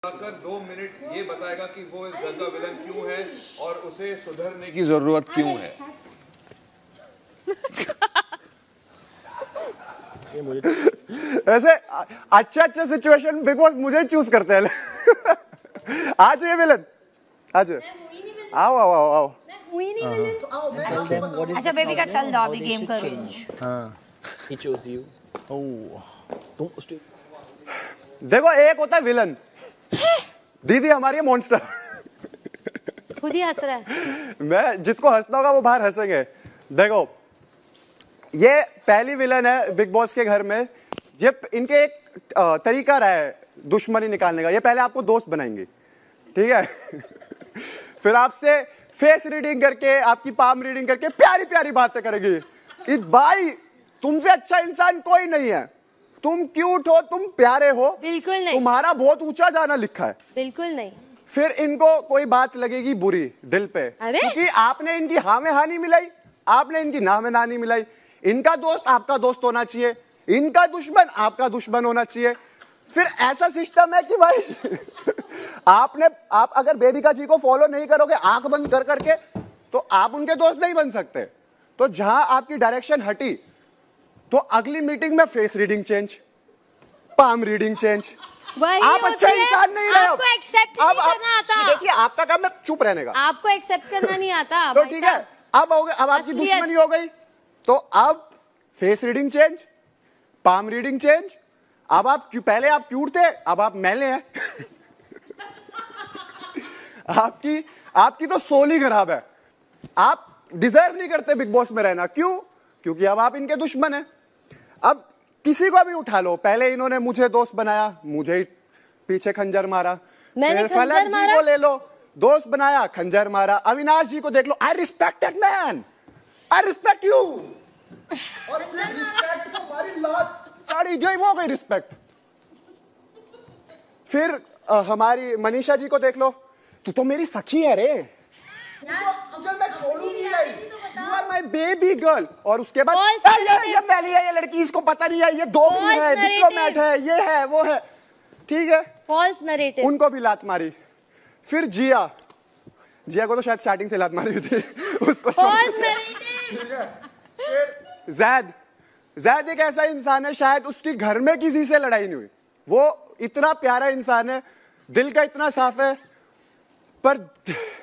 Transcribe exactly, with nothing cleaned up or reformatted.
आकर दो मिनट ये बताएगा कि वो इस घर का विलन क्यों है और उसे सुधरने की जरूरत क्यों है। ऐसे अच्छा अच्छा सिचुएशन बिग बॉस मुझे चूज करते हैं। आ जाइए विलन, आ जाइए, आओ आओ आओ आओ। हुई नहीं विलन तो आओ मैं। अच्छा बेबी का चल जाओ, अभी गेम करो। हाँ, he chose you. Oh, तुम देखो एक होता है विलन, दीदी हमारी है मॉन्स्टर। खुद ही हंस रहा है। मैं जिसको हंसना होगा वो बाहर हंसेंगे। देखो ये पहली विलन है बिग बॉस के घर में। ये इनके एक तरीका रहा है दुश्मनी निकालने का। ये पहले आपको दोस्त बनाएंगे, ठीक है? फिर आपसे फेस रीडिंग करके, आपकी पाम रीडिंग करके प्यारी प्यारी बातें करेगी कि भाई तुमसे अच्छा इंसान कोई नहीं है, तुम क्यूट हो, तुम प्यारे हो, बिल्कुल नहीं, तुम्हारा बहुत ऊंचा जाना लिखा है, बिल्कुल नहीं। फिर इनको कोई बात लगेगी बुरी दिल पे, क्योंकि आपने इनकी हाँ में हाँ नहीं मिलाई, आपने इनकी ना में ना नहीं मिलाई। इनका दोस्त आपका दोस्त होना चाहिए, इनका दुश्मन आपका दुश्मन होना चाहिए। फिर ऐसा सिस्टम है कि भाई आपने आप अगर बेबिका जी को फॉलो नहीं करोगे आंख बंद कर करके, तो आप उनके दोस्त नहीं बन सकते। तो जहां आपकी डायरेक्शन हटी तो अगली मीटिंग में face reading change, palm reading change. आप अच्छा इंसान नहीं रहे, आपको एक्सेप्ट नहीं करना आता। देखिए आपका काम है चुप रहने का, आपको एक्सेप्ट करना नहीं आता। तो ठीक है, अब हो गए, अब आपकी दुश्मनी हो गई, तो अब face reading change, palm reading change. अब आप क्यों, पहले आप क्यूट थे, अब आप मैले हैं। आपकी आपकी तो सोल ही खराब है। आप डिजर्व नहीं करते बिग बॉस में रहना। क्यों? क्योंकि अब आप इनके दुश्मन हैं। अब किसी को भी उठा लो, पहले इन्होंने मुझे दोस्त बनाया, मुझे ही पीछे खंजर मारा। फिर फलक जी को ले लो, दोस्त बनाया, खंजर मारा। अविनाश जी को देख लो, I respect that man, I respect you, और फिर रिस्पेक्ट को मारी लात साड़ी जो वो गई रिस्पेक्ट। फिर आ, हमारी मनीषा जी को देख लो, तू तो मेरी सखी है रे, तुझे मैं छोड़ूंगी नहीं, you are my baby girl. और उसके बाद ये ये पहली है, ये लड़की, इसको पता नहीं है, ये दो भी है, डिप्लोमेट है, ये है वो है, ठीक है, फॉल्स नैरेटिव। उनको भी लात मारी। फिर जिया, जिया को तो शायद स्टार्टिंग से लात मारी हुई थी, उसको फॉल्स नैरेटिव, ठीक है। फिर जैद, जैद एक ऐसा इंसान है, शायद उसकी घर में किसी से लड़ाई नहीं हुई, वो इतना प्यारा इंसान है, दिल का इतना साफ है, पर